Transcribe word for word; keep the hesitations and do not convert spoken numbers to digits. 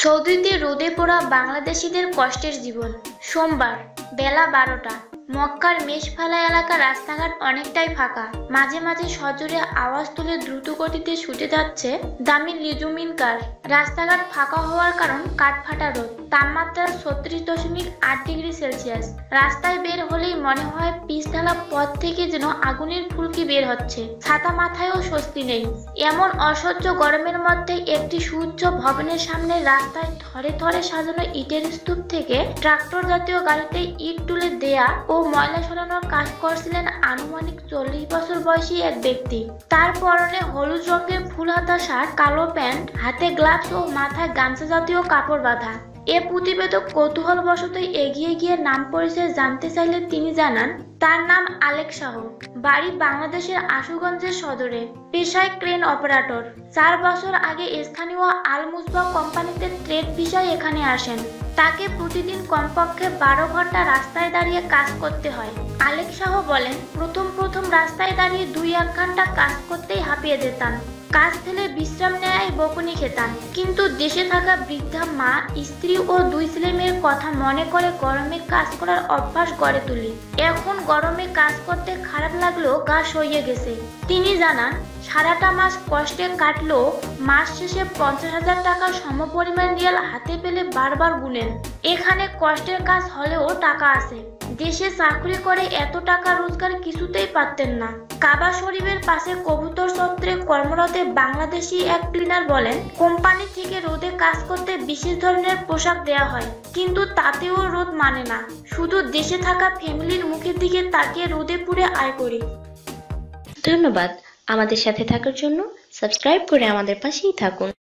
সৌদিতে রোদে পোড়া বাংলাদেশিদের কষ্টের জীবন। সোমবার বেলা বারোটা, মক্কার মেষফালা এলাকার রাস্তাঘাট অনেকটাই ফাঁকা। মাঝে মাঝে সজোরে আওয়াজ তুলে দ্রুত গতিতে ছুটে যাচ্ছে দামি লিজুমিন কার। রাস্তাঘাট ফাঁকা হওয়ার কারণ কাঠফাটা রোদ, তাপমাত্রা ছত্রিশ দশমিক আট ডিগ্রি সেলসিয়াস। রাস্তায় বের হলেই মনে হয় পিচ ঢালা পথ থেকে যেন আগুনের ফুলকি বের হচ্ছে। ছাতা মাথায়ও স্বস্তি নেই। এমন অসহ্য গরমের মধ্যে একটি সুউচ্চ ভবনের সামনে রাস্তায় থরে থরে সাজানো ইটের স্তূপ থেকে ট্রাক্টর জাতীয় গাড়িতে ইট তুলে দেয়া ও ময়লা সরানোর কাজ করছিলেন আনুমানিক চল্লিশ বছর বয়সী এক ব্যক্তি। তার পরনে হলুদ রঙের ফুল হাতা শার্ট, কালো প্যান্ট, হাতে গ্লাভস ও মাথায় গামছা জাতীয় কাপড় বাঁধা। এ প্রতিবেদক কৌতূহল বশত এগিয়ে গিয়ে নাম পরিচয় জানতে চাইলে তিনি জানান তার নাম আলেক শাহ, বাড়ি বাংলাদেশের আশুগঞ্জের সদরে, পেশায় ক্রেন অপারেটর। চার বছর আগে স্থানীয় আল মুসবাহ কোম্পানিতে ট্রেড ভিসায় এখানে আসেন। তাকে প্রতিদিন কমপক্ষে বারো ঘন্টা রাস্তায় দাঁড়িয়ে কাজ করতে হয়। আলেক শাহ বলেন, প্রথম প্রথম রাস্তায় দাঁড়িয়ে দুই এক ঘন্টা কাজ করতেই হাঁপিয়ে যেতাম। কাজ ফেলে বিশ্রাম নেয় বকুনি খেতাম, কিন্তু দেশে থাকা বৃদ্ধা মা, স্ত্রী ও দুই ছেলে মেয়ের কথা মনে করে গরমে কাজ করার অভ্যাস গড়ে তুলি। এখন গরমে কাজ করতে খারাপ লাগলেও গা সইয়ে গেছে। তিনি জানান, সারাটা মাস কষ্টে কাটলেও মাস শেষে পঞ্চাশ হাজার টাকার সমপরিমাণ রিয়াল হাতে পেলে বারবার গুনেন। এখানে কষ্টের কাজ হলেও টাকা আছে। দেশে চাকরি করে এত টাকা রোজগার কিছুতেই পারতেন না। কাবা শরীফের পাশে কবুতর চত্বরে কর্মরত বাংলাদেশি এক ক্লিনার বলেন, কোম্পানি থেকে রোদে কাজ করতে বিশেষ ধরনের পোশাক দেয়া হয়, কিন্তু তাতেও রোদ মানে না। শুধু দেশে থাকা ফ্যামিলির মুখের দিকে তাকিয়ে রোদে পুড়ে আয় করি। ধন্যবাদ আমাদের সাথে থাকার জন্য। সাবস্ক্রাইব করে আমাদের পাশেই থাকুন।